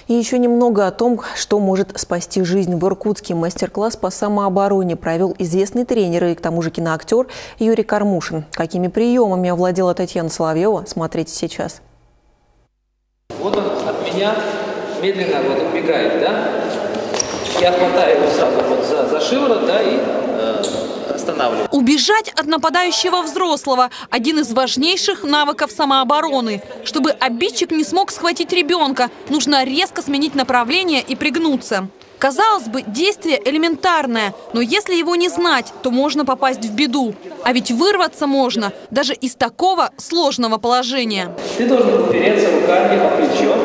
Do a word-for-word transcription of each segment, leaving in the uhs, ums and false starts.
И еще немного о том, что может спасти жизнь. В Иркутске мастер-класс по самообороне провел известный тренер и к тому же киноактер Юрий Кармушин. Какими приемами овладела Татьяна Соловьева, смотрите сейчас. Вот он от меня медленно вот убегает, да? Я хватаю его сразу вот за, за шиворот, да, и э, останавливаю. Убежать от нападающего взрослого – один из важнейших навыков самообороны. Чтобы обидчик не смог схватить ребенка, нужно резко сменить направление и пригнуться. Казалось бы, действие элементарное, но если его не знать, то можно попасть в беду. А ведь вырваться можно даже из такого сложного положения. Ты должен упереться руками о плечо.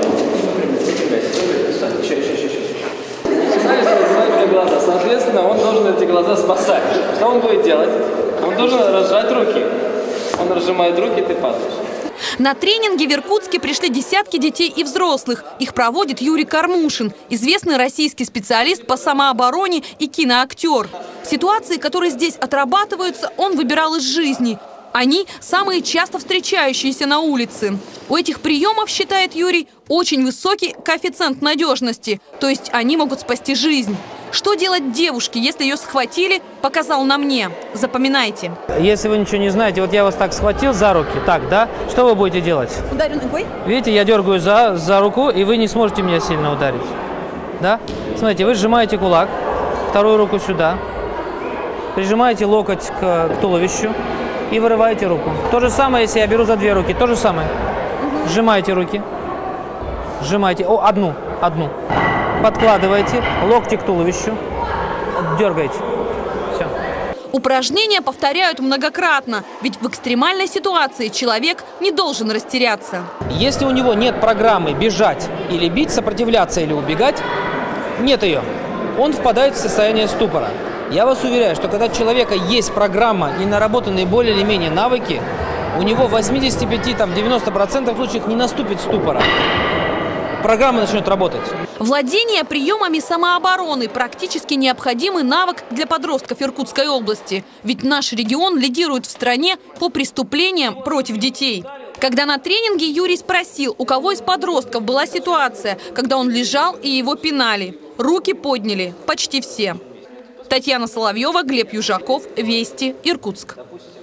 Глаза. Соответственно, он должен эти глаза спасать. Что он будет делать? Он должен разжать руки. Он разжимает руки, ты падаешь. На тренинги в Иркутске пришли десятки детей и взрослых. Их проводит Юрий Кармушин, известный российский специалист по самообороне и киноактер. Ситуации, которые здесь отрабатываются, он выбирал из жизни. Они самые часто встречающиеся на улице. У этих приемов, считает Юрий, очень высокий коэффициент надежности. То есть они могут спасти жизнь. Что делать девушке, если ее схватили, показал на мне. Запоминайте. Если вы ничего не знаете, вот я вас так схватил за руки, так, да? Что вы будете делать? Ударю ногой. Видите, я дергаю за, за руку, и вы не сможете меня сильно ударить. Да? Смотрите, вы сжимаете кулак, вторую руку сюда, прижимаете локоть к, к туловищу и вырываете руку. То же самое, если я беру за две руки, то же самое. Угу. Сжимаете руки, сжимаете, о, одну, одну. Подкладываете локти к туловищу, дергаете. Все. Упражнения повторяют многократно, ведь в экстремальной ситуации человек не должен растеряться. Если у него нет программы бежать или бить, сопротивляться или убегать, нет ее. Он впадает в состояние ступора. Я вас уверяю, что когда у человека есть программа и наработанные более или менее навыки, у него в восьмидесяти пяти — девяноста процентах случаев не наступит ступора. Программа начнет работать. Владение приемами самообороны – практически необходимый навык для подростков Иркутской области. Ведь наш регион лидирует в стране по преступлениям против детей. Когда на тренинге Юрий спросил, у кого из подростков была ситуация, когда он лежал и его пинали. Руки подняли почти все. Татьяна Соловьева, Глеб Южаков, Вести, Иркутск.